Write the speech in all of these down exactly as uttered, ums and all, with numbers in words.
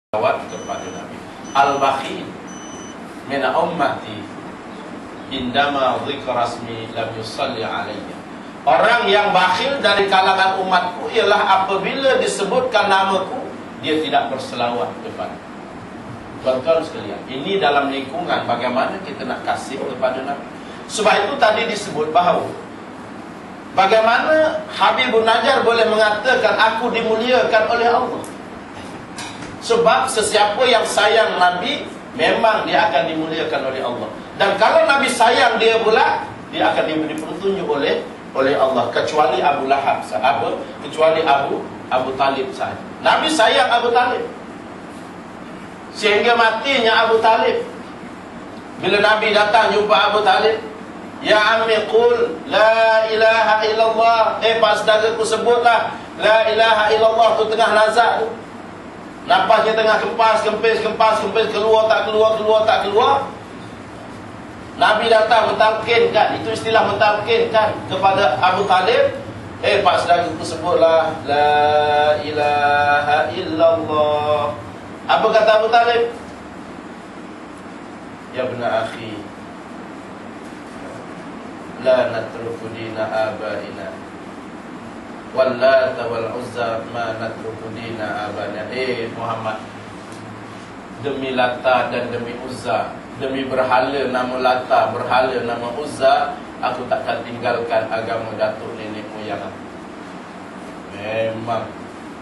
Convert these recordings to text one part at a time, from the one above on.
Jawab kepada Nabi, al-bakhil min ummati indama dzikra rasmi lam yusalli alayya. Orang yang bakhil dari kalangan umatku ialah apabila disebutkan namaku dia tidak berselawat kepada. Tuan-tuan sekalian, ini dalam lingkungan bagaimana kita nak kasih kepada Nabi. Sebab itu tadi disebut bahawa bagaimana Habibun Najjar boleh mengatakan aku dimuliakan oleh Allah. Sebab sesiapa yang sayang Nabi, memang dia akan dimuliakan oleh Allah. Dan kalau Nabi sayang dia pula, dia akan diberi petunjuk oleh oleh Allah. Kecuali Abu Lahab, apa? Kecuali Abu Abu Talib sahaja. Nabi sayang Abu Talib, sehingga matinya Abu Talib. Bila Nabi datang jumpa Abu Talib, ya ammi qul la ilaha illallah. Eh pas dagaku sebutlah la ilaha illallah tu tengah nazak tu. Napasnya tengah kempas, kempis, kempas, kempis, keluar, tak keluar, keluar, tak keluar. Nabi datang mentalkinkan, itu istilah mentalkinkan kepada Abu Talib. Eh, pak saudara sebutlah la ilaha illallah. Apa kata Abu Talib? Ya benar akhi, la natruku dina abaina Wallata wal Uzza ma natruku dina abana. Eh Muhammad, demi Lata dan demi Uzza, demi berhala nama Lata, berhala nama Uzza, aku takkan tinggalkan agama datuk nenek moyang aku. Memang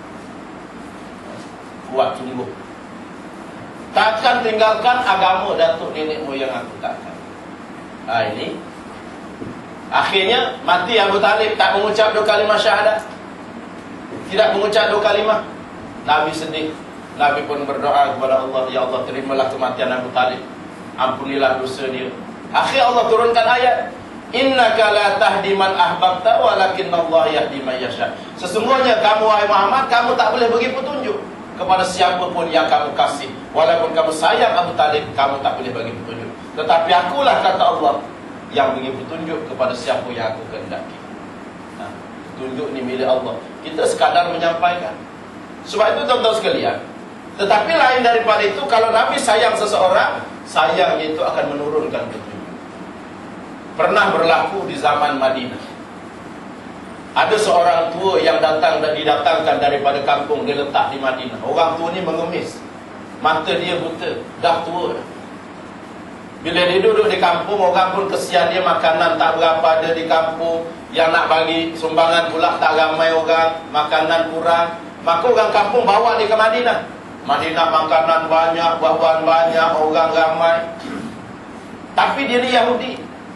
kuat sungguh. Takkan tinggalkan agama datuk nenek moyang aku, takkan. Ah ini akhirnya mati Abu Talib, tak mengucap dua kalimah syahadat, tidak mengucap dua kalimah. Nabi sedih. Nabi pun berdoa kepada Allah, ya Allah terimalah kematian Abu Talib, ampunilah dosa dia. Akhir Allah turunkan ayat, innaka la tahdi man ahbabta walakinnallaha yahdi man yasha. Sesungguhnya kamu wahai Muhammad, kamu tak boleh bagi petunjuk kepada siapa pun yang kamu kasih. Walaupun kamu sayang Abu Talib, kamu tak boleh bagi petunjuk. Tetapi akulah, kata Allah, yang bagi petunjuk kepada siapa yang aku kehendaki. Nah, petunjuk ni milik Allah. Kita sekadar menyampaikan. Sebab itu tuan-tuan sekalian, tetapi lain daripada itu, kalau Nabi sayang seseorang, sayangnya itu akan menurunkan petunjuk. Pernah berlaku di zaman Madinah. Ada seorang tua yang datang dan didatangkan daripada kampung, dia letak di Madinah. Orang tua ni mengemis, mata dia buta, dah tua dah. Bila dia duduk di kampung, orang pun kesian dia, makanan tak berapa ada di kampung. Yang nak bagi sumbangan pula tak ramai orang, makanan kurang. Maka orang kampung bawa dia ke Madinah. Madinah makanan banyak, buah-buahan banyak, orang ramai. Tapi dia ni Yahudi.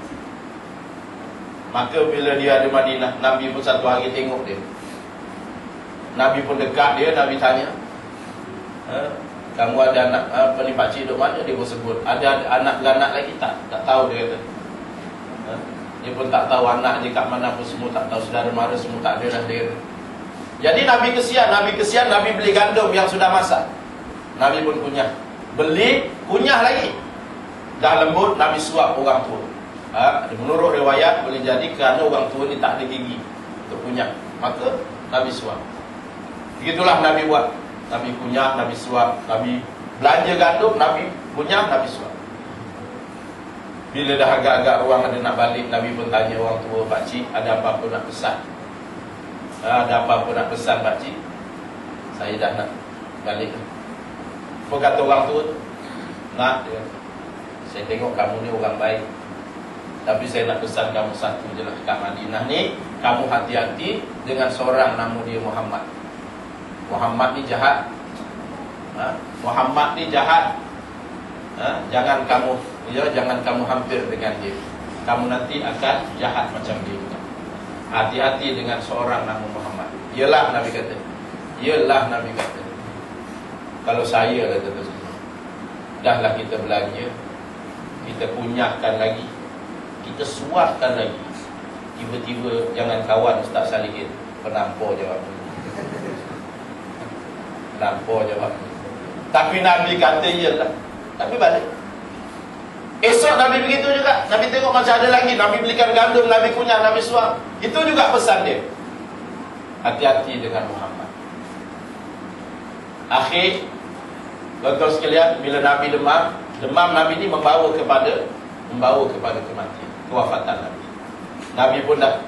Maka bila dia ada Madinah, Nabi pun satu hari tengok dia. Nabi pun dekat dia, Nabi tanya, ha? Kamu ada anak apa ni pakcik duduk mana? Dia pun sebut ada anak beranak lagi tak? Tak tahu dia kata. Ha? Dia pun tak tahu anak dia kat mana pun, semua tak tahu, saudara mara semua tak ada dah dia. Jadi Nabi kesian, Nabi kesian, Nabi beli gandum yang sudah masak. Nabi pun kunyah. Beli, kunyah lagi. Dah lembut, Nabi suap orang tua. Ha? Menurut riwayat boleh jadi kerana orang tua ni tak ada gigi untuk kunyah. Maka Nabi suap. Begitulah Nabi buat. Nabi kunyah, Nabi suap. Nabi belanja gandum, Nabi kunyah, Nabi suap. Bila dah agak-agak ruang ada nak balik, Nabi pun tanya orang tua, pakcik, ada apa-apa nak pesan? Ada apa-apa nak pesan pakcik? Saya dah nak balik. Apa kata orang tua tu? Nak dia, saya tengok kamu ni orang baik, tapi saya nak pesan kamu satu je lah. Kat Madinah ni, kamu hati-hati dengan seorang nama dia Muhammad. Muhammad ni jahat. Ha? Muhammad ni jahat. Ha? Jangan kamu, ya, jangan kamu hampir dengan dia. Kamu nanti akan jahat macam dia. Hati-hati dengan seorang nama Muhammad. Yalah Nabi kata. Yalah Nabi kata. Kalau saya kata tu, dahlah kita belanja, kita kunyahkan lagi, kita suapkan lagi. Tiba-tiba jangan kawan Ustaz Salihin, penampor jawab. Lampau jawab. Tapi Nabi kata iyalah. Tapi balik. Esok Nabi begitu juga. Nabi tengok macam ada lagi, Nabi belikan gandum, Nabi kunyah, Nabi suap. Itu juga pesan dia. Hati-hati dengan Muhammad. Akhir Tuan-tuan sekalian, bila Nabi demam, demam Nabi ini membawa kepada membawa kepada kematian, kewafatan Nabi. Nabi pun dah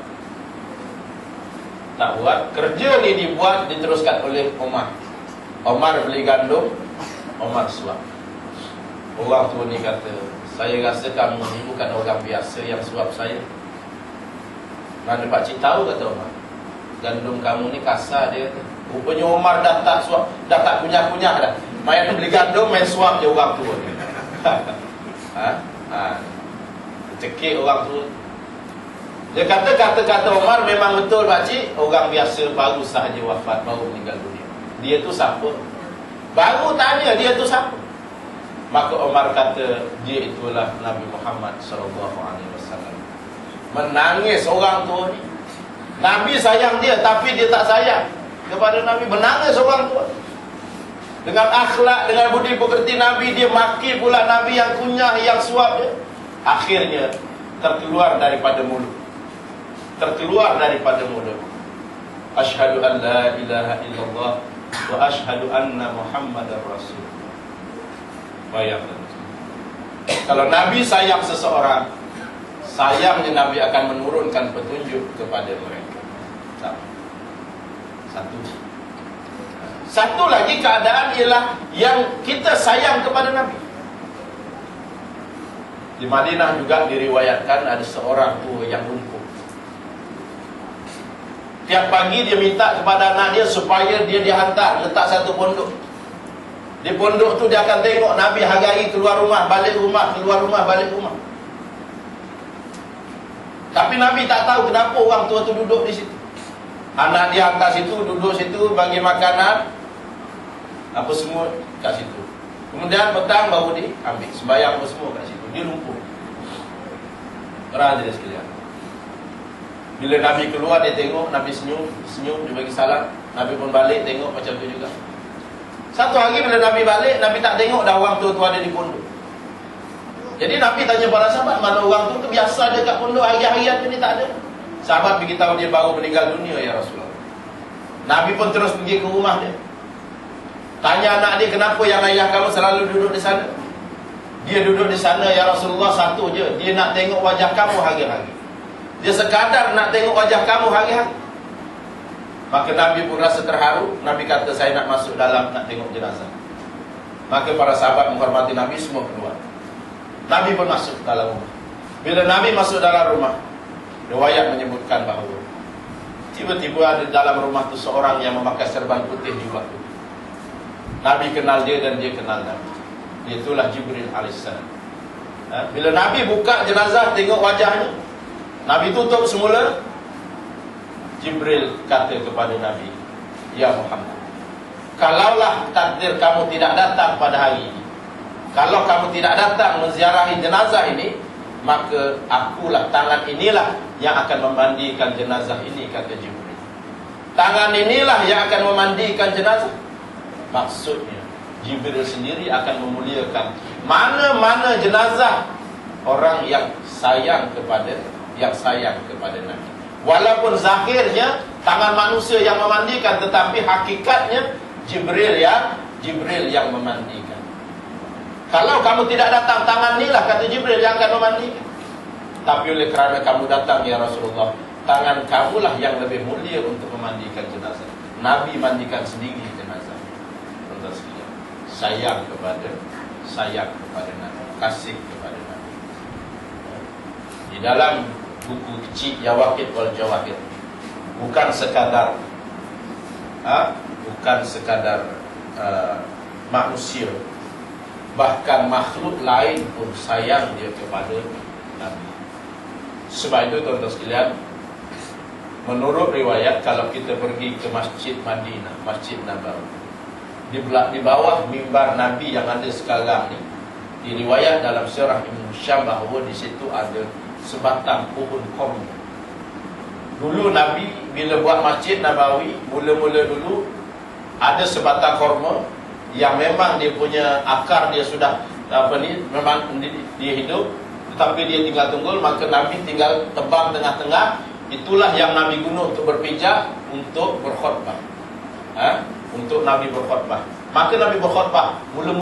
tak buat. Kerja ni dibuat, diteruskan oleh Umar. Umar beli gandum, Umar suap. Orang tua ni kata, saya rasa kamu ni bukan orang biasa yang suap saya. Mana pakcik tahu, kata Umar, gandum kamu ni kasar, dia kata. Rupanya Umar dah tak suap, dah tak kunyah-kunyah dah. Main beli gandum, main suap je orang tua ni. ha? Ha. Cekik orang tua. Dia kata kata-kata Umar memang betul pakcik. Orang biasa baru sahaja wafat, baru meninggal dunia. Dia tu siapa? Baru tanya dia tu siapa. Maka Umar kata, dia itulah Nabi Muhammad sallallahu alaihi wasallam. Menangis orang tua ni. Nabi sayang dia, tapi dia tak sayang kepada Nabi. Menangis orang tua. Dengan akhlak, dengan budi pekerti Nabi, dia maki pula Nabi yang kunyah, yang suap dia. Akhirnya terkeluar daripada mulut. Terkeluar daripada mulut. Asyhadu an la ilaha illallah wa asyhadu anna Muhammadar Rasul. Bayangkan. Kalau Nabi sayang seseorang, sayangnya Nabi akan menurunkan petunjuk kepada mereka. Satu. Satu lagi keadaan ialah yang kita sayang kepada Nabi. Di Madinah juga diriwayatkan ada seorang tua yang lumpuh. Tiap pagi dia minta kepada anak dia supaya dia dihantar letak satu pondok. Di pondok tu dia akan tengok Nabi hari-hari keluar rumah, balik rumah, keluar rumah, balik rumah. Tapi Nabi tak tahu kenapa orang tua tu duduk di situ. Anak dia hantar situ, duduk situ, bagi makanan, apa semua kat situ. Kemudian petang baru dia ambil sembahyang apa semua kat situ. Dia lumpuh. Orang aja dia sekalian. Bila Nabi keluar, dia tengok, Nabi senyum, senyum, dia bagi salam. Nabi pun balik, tengok macam tu juga. Satu hari bila Nabi balik, Nabi tak tengok dah orang tu tu ada di pondok. Jadi Nabi tanya para sahabat, mana orang tu tu biasa ada kat pondok hari-harian tu, ni tak ada. Sahabat beritahu dia baru meninggal dunia ya Rasulullah. Nabi pun terus pergi ke rumah dia. Tanya anak dia, kenapa yang ayah kamu selalu duduk di sana? Dia duduk di sana ya Rasulullah satu je, dia nak tengok wajah kamu hari-hari. Dia sekadar nak tengok wajah kamu hari-hari. Maka Nabi pun rasa terharu. Nabi kata, saya nak masuk dalam, nak tengok jenazah. Maka para sahabat menghormati Nabi, semua keluar. Nabi pun masuk dalam rumah. Bila Nabi masuk dalam rumah, riwayat menyebutkan bahawa tiba-tiba ada dalam rumah tu seorang yang memakai serban putih di waktu. Nabi kenal dia dan dia kenal Nabi. Itulah Jibril alaihissalam. Bila Nabi buka jenazah, tengok wajahnya, Nabi tutup semula. Jibril kata kepada Nabi, ya Muhammad, kalaulah takdir kamu tidak datang pada hari ini, kalau kamu tidak datang menziarahi jenazah ini, maka akulah, tangan inilah yang akan memandikan jenazah ini, kata Jibril. Tangan inilah yang akan memandikan jenazah. Maksudnya Jibril sendiri akan memuliakan mana-mana jenazah orang yang sayang kepada yang sayang kepada Nabi. Walaupun zahirnya tangan manusia yang memandikan, tetapi hakikatnya Jibril yang Jibril yang memandikan. Kalau kamu tidak datang, tangan inilah, kata Jibril, yang akan memandikan. Tapi oleh kerana kamu datang ya Rasulullah, tangan kamulah yang lebih mulia untuk memandikan jenazah. Nabi mandikan sendiri jenazah. Sayang kepada sayang kepada Nabi, kasih kepada Nabi. Di dalam buku kecil Yawaqid wal Jawahir, bukan sekadar ha? bukan sekadar uh, manusia, bahkan makhluk lain pun sayang dia kepada Nabi. Sebab itu tuan-tuan sekalian, menurut riwayat, kalau kita pergi ke Masjid Madinah, Masjid Nabawi, di di bawah mimbar Nabi yang ada sekarang ni, diriwayat dalam Sirah Ibn Hisham bahawa di situ ada sebatang pohon korma. Dulu Nabi bila buat Masjid Nabawi, mula-mula dulu ada sebatang korma yang memang dia punya akar dia sudah apa ni, memang dia hidup, tetapi dia tinggal tunggul. Maka Nabi tinggal tebang tengah-tengah. Itulah yang Nabi guna untuk berpijak, untuk berkhutbah. Ha? Untuk Nabi berkhutbah. Maka Nabi berkhutbah mula